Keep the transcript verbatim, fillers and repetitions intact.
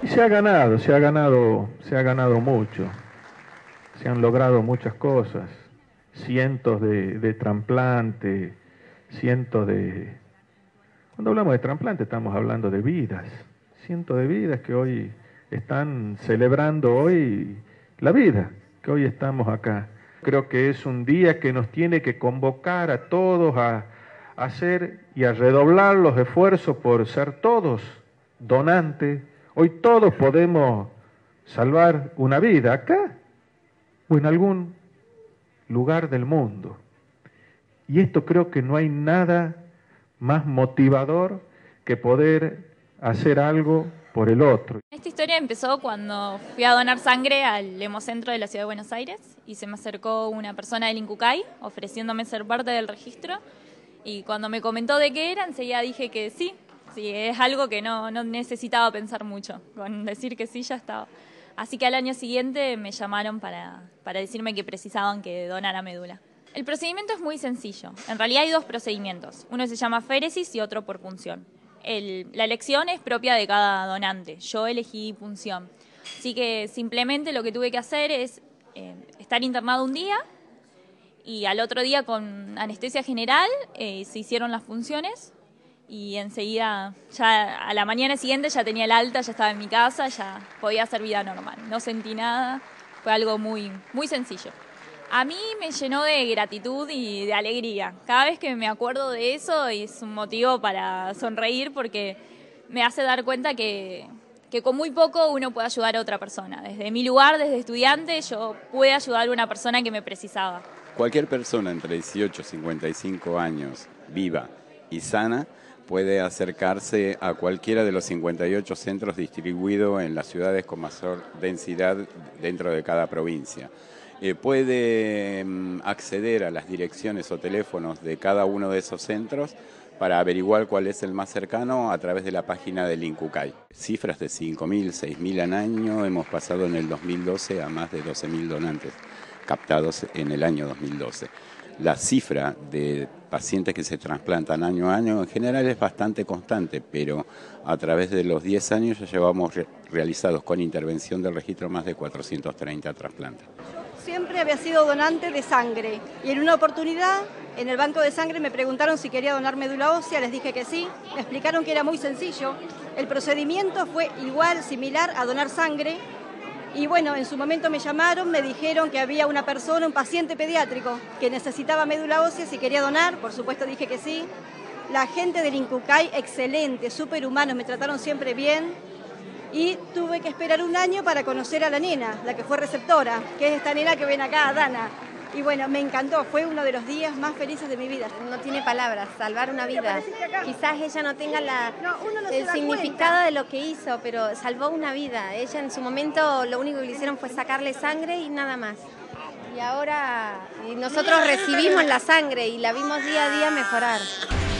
Y se ha ganado, se ha ganado, se ha ganado mucho, se han logrado muchas cosas, cientos de, de trasplantes, cientos de... Cuando hablamos de trasplante estamos hablando de vidas, cientos de vidas que hoy están celebrando hoy la vida, que hoy estamos acá. Creo que es un día que nos tiene que convocar a todos a, a hacer y a redoblar los esfuerzos por ser todos donantes. Hoy todos podemos salvar una vida acá o en algún lugar del mundo. Y esto creo que no hay nada más motivador que poder hacer algo por el otro. Esta historia empezó cuando fui a donar sangre al Hemocentro de la Ciudad de Buenos Aires y se me acercó una persona del INCUCAI ofreciéndome ser parte del registro, y cuando me comentó de qué era, enseguida dije que sí, sí, es algo que no, no necesitaba pensar mucho, con decir que sí ya estaba. Así que al año siguiente me llamaron para, para decirme que precisaban que donara médula. El procedimiento es muy sencillo. En realidad hay dos procedimientos. Uno se llama féresis y otro por punción. El, la elección es propia de cada donante. Yo elegí punción. Así que simplemente lo que tuve que hacer es eh, estar internado un día y al otro día con anestesia general eh, se hicieron las punciones y enseguida, ya a la mañana siguiente ya tenía el alta, ya estaba en mi casa, ya podía hacer vida normal. No sentí nada, fue algo muy, muy sencillo. A mí me llenó de gratitud y de alegría. Cada vez que me acuerdo de eso es un motivo para sonreír porque me hace dar cuenta que, que con muy poco uno puede ayudar a otra persona. Desde mi lugar, desde estudiante, yo pude ayudar a una persona que me precisaba. Cualquier persona entre dieciocho y cincuenta y cinco años, viva y sana, puede acercarse a cualquiera de los cincuenta y ocho centros distribuidos en las ciudades con mayor densidad dentro de cada provincia. Eh, puede mm, acceder a las direcciones o teléfonos de cada uno de esos centros para averiguar cuál es el más cercano a través de la página del INCUCAI. Cifras de cinco mil, seis mil al año, hemos pasado en el dos mil doce a más de doce mil donantes captados en el año dos mil doce. La cifra de pacientes que se trasplantan año a año en general es bastante constante, pero a través de los diez años ya llevamos re realizados con intervención del registro más de cuatrocientos treinta trasplantes. Siempre había sido donante de sangre y en una oportunidad en el banco de sangre me preguntaron si quería donar médula ósea, les dije que sí, me explicaron que era muy sencillo, el procedimiento fue igual, similar a donar sangre. Y bueno, en su momento me llamaron, me dijeron que había una persona, un paciente pediátrico, que necesitaba médula ósea, si quería donar, por supuesto dije que sí. La gente del INCUCAI, excelente, súper humanos, me trataron siempre bien. Y tuve que esperar un año para conocer a la nena, la que fue receptora, que es esta nena que ven acá, Dana. Y bueno, me encantó, fue uno de los días más felices de mi vida. No tiene palabras, salvar una vida. Quizás ella no tenga la, no, uno no el significado cuenta de lo que hizo, pero salvó una vida. Ella en su momento lo único que le hicieron fue sacarle sangre y nada más. Y ahora y nosotros recibimos la sangre y la vimos día a día mejorar.